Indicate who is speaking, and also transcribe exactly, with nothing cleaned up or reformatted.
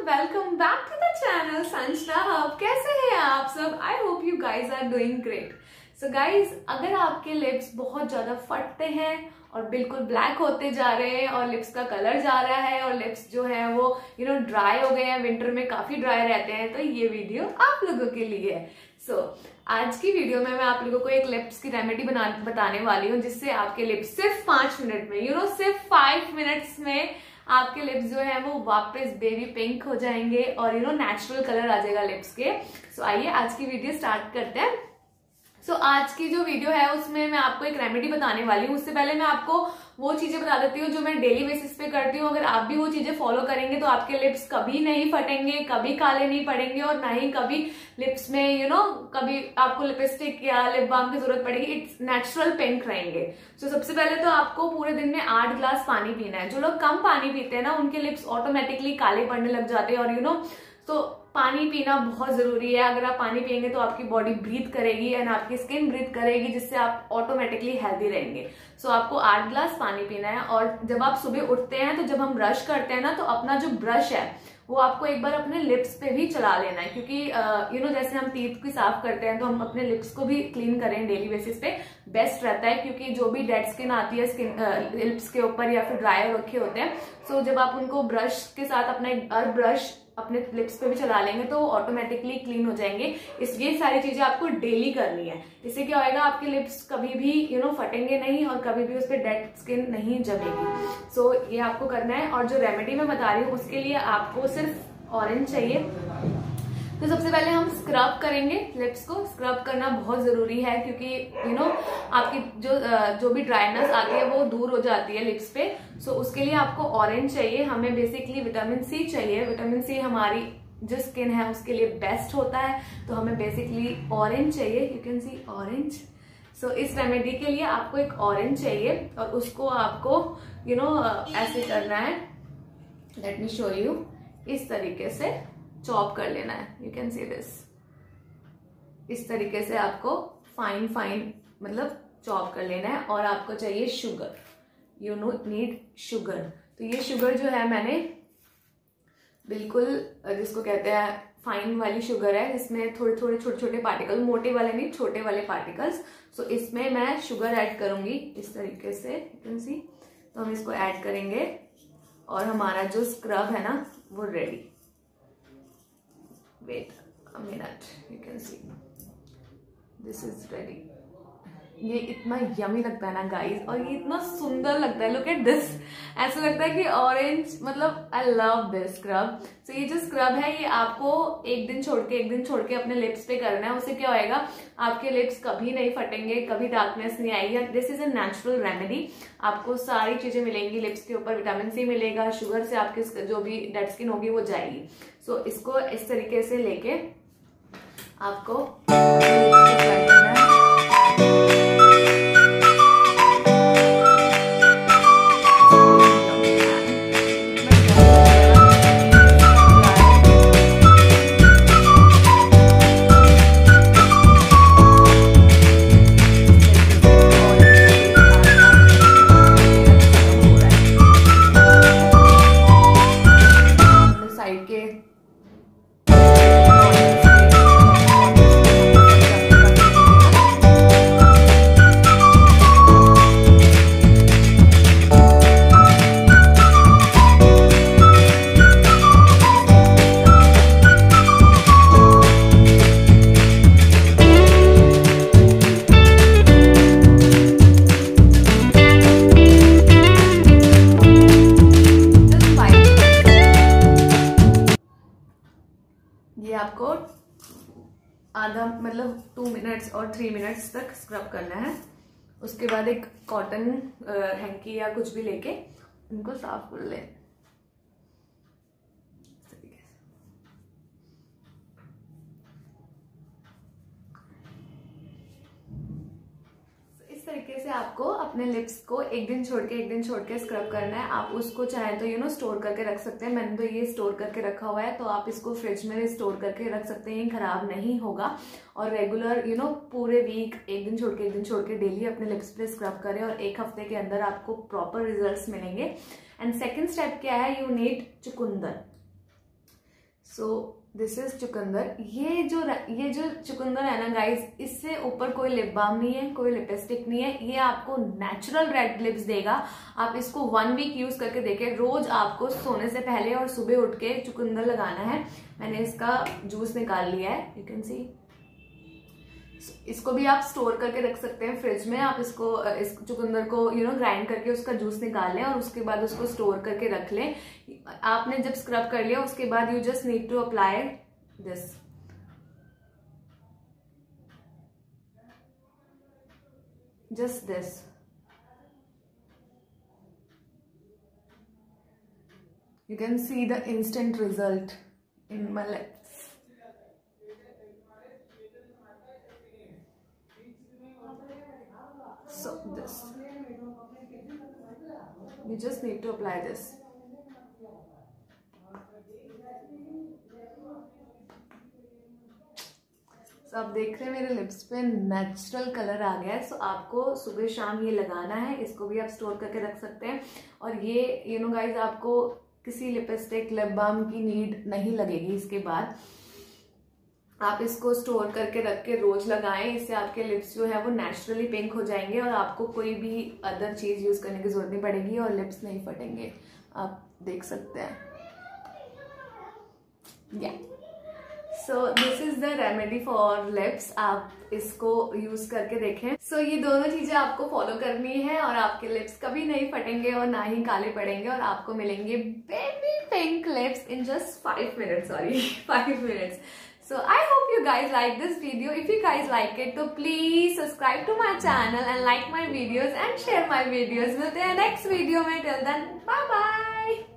Speaker 1: Welcome back to the channel Sanjana hub. कैसे हैं आप सब? I hope you guys are doing great. So guys, अगर आपके लिप्स बहुत ज्यादा फटते हैं और बिल्कुल ब्लैक होते जा रहे हैं और लिप्स का कलर जा रहा है और लिप्स जो है वो यू नो ड्राई हो गए हैं, विंटर में काफी ड्राई रहते हैं, तो ये वीडियो आप लोगों के लिए है। सो so, आज की वीडियो में मैं आप लोगों को एक लिप्स की रेमेडी बना बताने वाली हूँ जिससे आपके लिप्स सिर्फ पांच मिनट में यू नो सिर्फ फाइव मिनट्स में आपके लिप्स जो है वो वापस बेबी पिंक हो जाएंगे और यू नो नेचुरल कलर आ जाएगा लिप्स के। सो so, आइए आज की वीडियो स्टार्ट करते हैं। सो so, आज की जो वीडियो है उसमें मैं आपको एक रेमेडी बताने वाली हूँ। उससे पहले मैं आपको वो चीजें बता देती हूँ जो मैं डेली बेसिस पे करती हूँ। अगर आप भी वो चीजें फॉलो करेंगे तो आपके लिप्स कभी नहीं फटेंगे, कभी काले नहीं पड़ेंगे और ना ही कभी लिप्स में यू you नो know, कभी आपको लिपस्टिक या लिप बाम की जरूरत पड़ेगी। इट्स नेचुरल पिंक रहेंगे। सो so, सबसे पहले तो आपको पूरे दिन में आठ ग्लास पानी पीना है। जो लोग कम पानी पीते हैं ना उनके लिप्स ऑटोमेटिकली काले पड़ने लग जाते हैं और यू नो तो पानी पीना बहुत जरूरी है। अगर आप पानी पियेंगे तो आपकी बॉडी ब्रीथ करेगी एंड आपकी स्किन ब्रीथ करेगी जिससे आप ऑटोमेटिकली हेल्दी रहेंगे। सो so, आपको आठ ग्लास पानी पीना है और जब आप सुबह उठते हैं तो जब हम ब्रश करते हैं ना तो अपना जो ब्रश है वो आपको एक बार अपने लिप्स पे भी चला लेना है, क्योंकि यू नो जैसे हम टीथ की साफ करते हैं तो हम अपने लिप्स को भी क्लीन करें डेली बेसिस पे, बेस्ट रहता है। क्योंकि जो भी डेड स्किन आती है स्किन लिप्स के ऊपर या फिर ड्राई रखे होते हैं, सो so, जब आप उनको ब्रश के साथ अपना एक बार ब्रश अपने लिप्स पे भी चला लेंगे तो ऑटोमेटिकली क्लीन हो जाएंगे। इस ये सारी चीजें आपको डेली करनी है। इससे क्या होएगा, आपके लिप्स कभी भी यू नो फटेंगे नहीं और कभी भी उस पर डेड स्किन नहीं जमेगी। सो so, ये आपको करना है। और जो रेमेडी मैं बता रही हूँ उसके लिए आपको सिर्फ ऑरेंज चाहिए। तो सबसे पहले हम स्क्रब करेंगे लिप्स को। स्क्रब करना बहुत जरूरी है क्योंकि यू नो आपकी जो जो भी ड्राइनेस आती है वो दूर हो जाती है लिप्स पे। सो so, उसके लिए आपको ऑरेंज चाहिए। हमें बेसिकली विटामिन सी चाहिए। विटामिन सी हमारी जो स्किन है उसके लिए बेस्ट होता है, तो हमें बेसिकली ऑरेंज चाहिए। You can see orange. So इस रेमेडी के लिए आपको एक ऑरेंज चाहिए और उसको आपको यू you नो know, ऐसे करना है। Let me show you. इस तरीके से चॉप कर लेना है। You can see this. इस तरीके से आपको फाइन फाइन मतलब चॉप कर लेना है। और आपको चाहिए sugar. You know need sugar. तो ये शुगर जो है मैंने बिल्कुल जिसको कहते हैं फाइन वाली शुगर है, इसमें थोड़े थोड़े छोटे छोटे पार्टिकल, मोटे वाले नहीं छोटे वाले पार्टिकल्स। सो इसमें मैं शुगर ऐड करूंगी इस तरीके से। You can see. तो हम इसको ऐड करेंगे और हमारा जो स्क्रब है ना वो ready. Wait a minute, you can see this is ready। ये इतना यमी लगता है ना गाइस और ये इतना सुंदर लगता है। Look at this. ऐसा लगता है कि ऑरेंज, मतलब I love this scrub. So ये जो स्क्रब है ये आपको एक दिन छोड़ के एक दिन छोड़ के अपने लिप्स पे करना है। उससे क्या होएगा, आपके लिप्स कभी नहीं फटेंगे, कभी डार्कनेस नहीं आएगी। This is a natural remedy. आपको सारी चीजें मिलेंगी लिप्स के ऊपर। विटामिन सी मिलेगा, शुगर से आपकी जो भी डेड स्किन होगी वो जाएगी। सो so, इसको इस तरीके से लेके आपको ये आपको आधा मतलब टू मिनट्स और थ्री मिनट्स तक स्क्रब करना है। उसके बाद एक कॉटन हैंकी या कुछ भी लेके इनको साफ कर लें। इस तरीके से आपको अपने लिप्स को एक दिन छोड़ के एक दिन छोड़ के स्क्रब करना है। आप उसको चाहे तो यू नो स्टोर करके रख सकते हैं। मैंने तो ये स्टोर करके रखा हुआ है, तो आप इसको फ्रिज में स्टोर करके रख सकते हैं, खराब नहीं होगा। और रेगुलर यू नो पूरे वीक एक दिन छोड़ के एक दिन छोड़ के डेली अपने लिप्स पे स्क्रब करें और एक हफ्ते के अंदर आपको प्रॉपर रिजल्ट्स मिलेंगे। एंड सेकेंड स्टेप क्या है, यू नीड चुकंदर। सो दिस इज चुकंदर। ये जो ये जो चुकंदर है ना गाइज, इससे ऊपर कोई लिप बाम नहीं है, कोई लिपस्टिक नहीं है, ये आपको नेचुरल रेड लिप्स देगा। आप इसको वन वीक यूज करके देखें। रोज आपको सोने से पहले और सुबह उठ के चुकंदर लगाना है। मैंने इसका जूस निकाल लिया है, यू कैन सी। इसको भी आप स्टोर करके रख सकते हैं फ्रिज में। आप इसको इस चुकंदर को यू नो ग्राइंड करके उसका जूस निकाल लें और उसके बाद उसको स्टोर करके रख लें। आपने जब स्क्रब कर लिया उसके बाद you just need to apply this. Just this. You can see the instant result in my lips. So this, you just need to apply this. So आप देख रहे हैं मेरे लिप्स पे नेचुरल कलर आ गया है। सो so, आपको सुबह शाम ये लगाना है। इसको भी आप स्टोर करके रख सकते हैं। और ये यू नो गाइज, आपको किसी लिपस्टिक लिप बाम की नीड नहीं लगेगी इसके बाद। आप इसको स्टोर करके रख के रोज लगाएं। इससे आपके लिप्स जो है वो नेचुरली पिंक हो जाएंगे और आपको कोई भी अदर चीज यूज करने की जरूरत नहीं पड़ेगी और लिप्स नहीं फटेंगे। आप देख सकते हैं। या so this is the remedy for lips. आप इसको यूज करके देखें। सो so, ये दोनों चीजें आपको फॉलो करनी है और आपके लिप्स कभी नहीं फटेंगे और ना ही काले पड़ेंगे और आपको मिलेंगे baby pink lips in just five minutes sorry five minutes. So I hope you guys like this video. If you guys like it, so please subscribe to my channel and like my videos and share my videos. मिलते हैं next video में. Till then, bye bye.